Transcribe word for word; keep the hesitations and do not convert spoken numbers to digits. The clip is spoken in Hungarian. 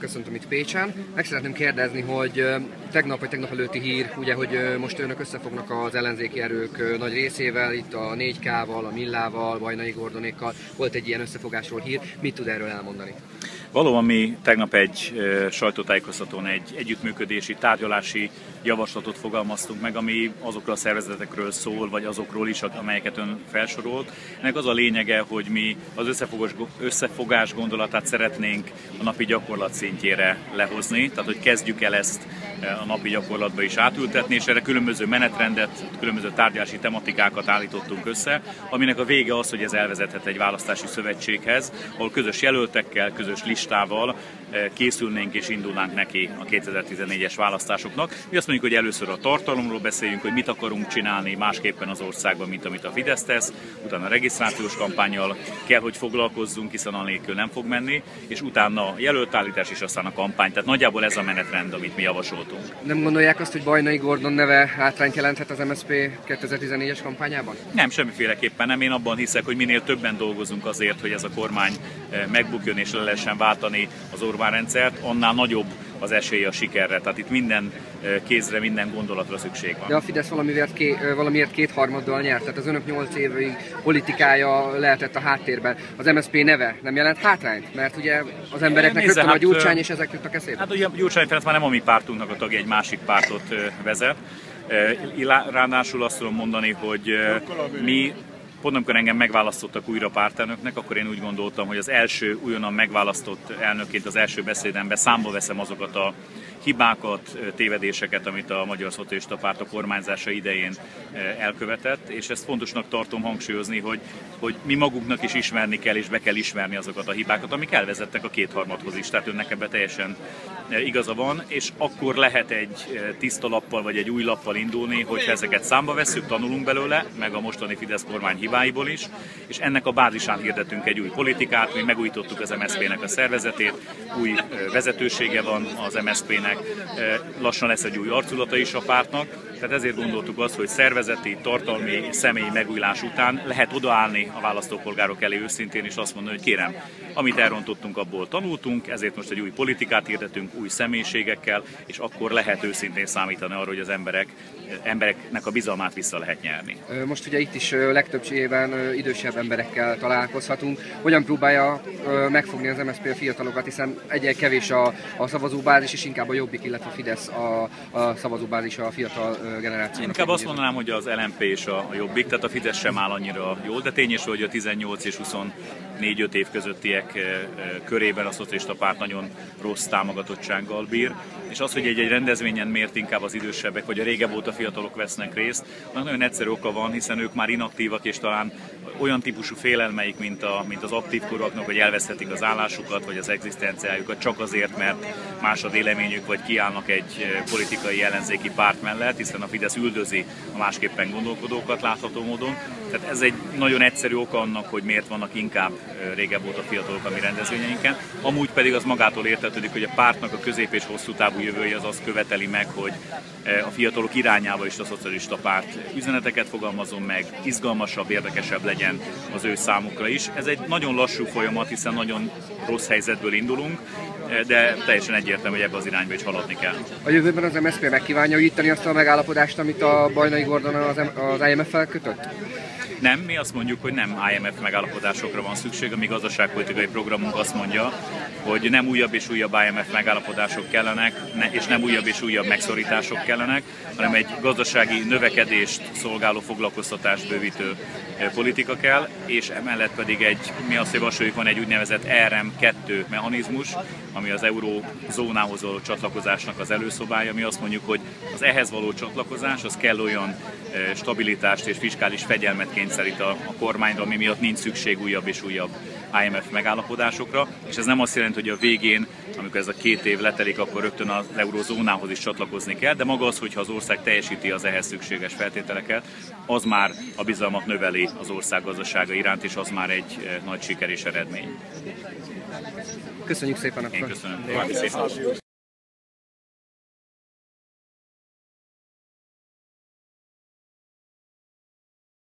köszöntöm itt Pécsen. Meg szeretném kérdezni, hogy tegnap vagy tegnap előtti hír, ugye, hogy most önök összefognak az ellenzéki erők nagy részével, itt a négy ká-val, a Millával, Vajnai Gordonékkal, volt egy ilyen összefogásról hír. Mit tud erről elmondani? Valóban mi tegnap egy e, sajtótájékoztatón egy együttműködési, tárgyalási javaslatot fogalmaztunk meg, ami azokról a szervezetekről szól, vagy azokról is, amelyeket ön felsorolt. Ennek az a lényege, hogy mi az összefogás, összefogás gondolatát szeretnénk a napi gyakorlat szintjére lehozni, tehát hogy kezdjük el ezt a napi gyakorlatba is átültetni, és erre különböző menetrendet, különböző tárgyalási tematikákat állítottunk össze, aminek a vége az, hogy ez elvezethet egy választási szövetséghez, ahol közös jelöltekkel, közös listával készülnénk és indulnánk neki a kétezer-tizennégyes választásoknak. Mi azt mondjuk, hogy először a tartalomról beszéljünk, hogy mit akarunk csinálni másképpen az országban, mint amit a Fidesz tesz, utána a regisztrációs kampánnyal kell, hogy foglalkozzunk, hiszen anélkül nem fog menni, és utána a jelöltállítás és aztán a kampány. Tehát nagyjából ez a menetrend, amit mi javasoltunk. Nem gondolják azt, hogy Vajnai Gordon neve hátrányt jelenthet az em es zé pé kétezer-tizennégyes kampányában? Nem, semmiféleképpen nem. Én abban hiszek, hogy minél többen dolgozunk azért, hogy ez a kormány megbukjon és le lehessen váltani az Orbán rendszert, annál nagyobb az esély a sikerre. Tehát itt minden kézre, minden gondolatra szükség van. De a Fidesz valamiért, ké, valamiért kétharmaddal nyert, tehát az önök nyolc évi politikája lehetett a háttérben. Az em es zé pé neve nem jelent hátrányt? Mert ugye az embereknek rögtön hát, a Gyurcsány és ezek jutnak eszébe. Hát ugye Gyurcsány Ferenc már nem a mi pártunknak a tagja, egy másik pártot vezet. Ráadásul azt tudom mondani, hogy mi pont amikor engem megválasztottak újra pártelnöknek, akkor én úgy gondoltam, hogy az első újonnan megválasztott elnökként az első beszédemben számba veszem azokat a hibákat, tévedéseket, amit a Magyar Szocialista Párt a kormányzása idején elkövetett, és ezt fontosnak tartom hangsúlyozni, hogy, hogy mi magunknak is ismerni kell, és be kell ismerni azokat a hibákat, amik elvezettek a kétharmadhoz is, tehát önnek ebben teljesen igaza van, és akkor lehet egy tiszta lappal vagy egy új lappal indulni, hogyha ezeket számba vesszük, tanulunk belőle, meg a mostani Fidesz kormány hibáiból is, és ennek a bázisán hirdetünk egy új politikát, mi megújítottuk az em es zé pének a szervezetét, új vezetősége van az em es zé pének, lassan lesz egy új arculata is a pártnak, tehát ezért gondoltuk azt, hogy szervezeti, tartalmi, személyi megújulás után lehet odaállni a választópolgárok elé őszintén, és azt mondani, hogy kérem, amit elrontottunk, abból tanultunk, ezért most egy új politikát hirdetünk, új személyiségekkel, és akkor lehet őszintén számítani arra, hogy az emberek, embereknek a bizalmát vissza lehet nyerni. Most ugye itt is legtöbbségében idősebb emberekkel találkozhatunk. Hogyan próbálja megfogni az em es zé pé a fiatalokat, hiszen egyre kevés a, a szavazóbázis, és inkább a Jobbik, illetve a Fidesz a, a szavazóbázis a fiatal generációnak. Inkább azt mondanám, hogy az el em pé és a, a Jobbik, tehát a Fidesz sem áll annyira jól, de tényes, hogy a tizennyolc és huszonnégy-öt év közöttiek körében a Szocialista Párt nagyon rossz támogatottsággal bír, és az, hogy egy-egy rendezvényen miért inkább az idősebbek vagy a régebb óta fiatalok vesznek részt, nagyon egyszerű oka van, hiszen ők már inaktívak, és talán olyan típusú félelmeik, mint, a, mint az aktív korúaknak, hogy elveszthetik az állásukat, vagy az egzisztenciájukat csak azért, mert más a véleményük, vagy kiállnak egy politikai ellenzéki párt mellett, hiszen a Fidesz üldözi a másképpen gondolkodókat látható módon. Tehát ez egy nagyon egyszerű oka annak, hogy miért vannak inkább régebb óta fiatalok a mi rendezvényeinken. Amúgy pedig az magától értetődik, hogy a pártnak a közép- és hosszú távú jövője az azt követeli meg, hogy a fiatalok irányába is a Szocialista Párt üzeneteket fogalmazom meg, izgalmasabb, érdekesebb legyen az ő számukra is. Ez egy nagyon lassú folyamat, hiszen nagyon rossz helyzetből indulunk, de teljesen egyértelmű, hogy ebbe az irányba is haladni kell. A jövőben az em es zé pé meg kívánja újítani azt a megállapodást, amit a Vajnai Gordon az, az i em ef-fel kötött? Nem, mi azt mondjuk, hogy nem i em ef megállapodásokra van szükség, a mi gazdaságpolitikai programunk azt mondja, hogy nem újabb és újabb i em ef megállapodások kellenek, és nem újabb és újabb megszorítások kellenek, hanem egy gazdasági növekedést szolgáló foglalkoztatást bővítő politika kell, és emellett pedig egy, mi azt javasoljuk, van egy úgynevezett er em kettő mechanizmus, ami az eurózónához való csatlakozásnak az előszobája. Mi azt mondjuk, hogy az ehhez való csatlakozás az kell olyan stabilitást és fiskális fegyelmet kényszerít a, a kormányra, ami miatt nincs szükség újabb és újabb i em ef megállapodásokra, és ez nem azt jelenti, hogy a végén, amikor ez a két év letelik, akkor rögtön az eurózónához is csatlakozni kell, de maga az, hogyha az ország teljesíti az ehhez szükséges feltételeket, az már a bizalmat növeli az ország gazdasága iránt, és az már egy nagy siker és eredmény. Köszönjük szépen akkor! Én köszönöm.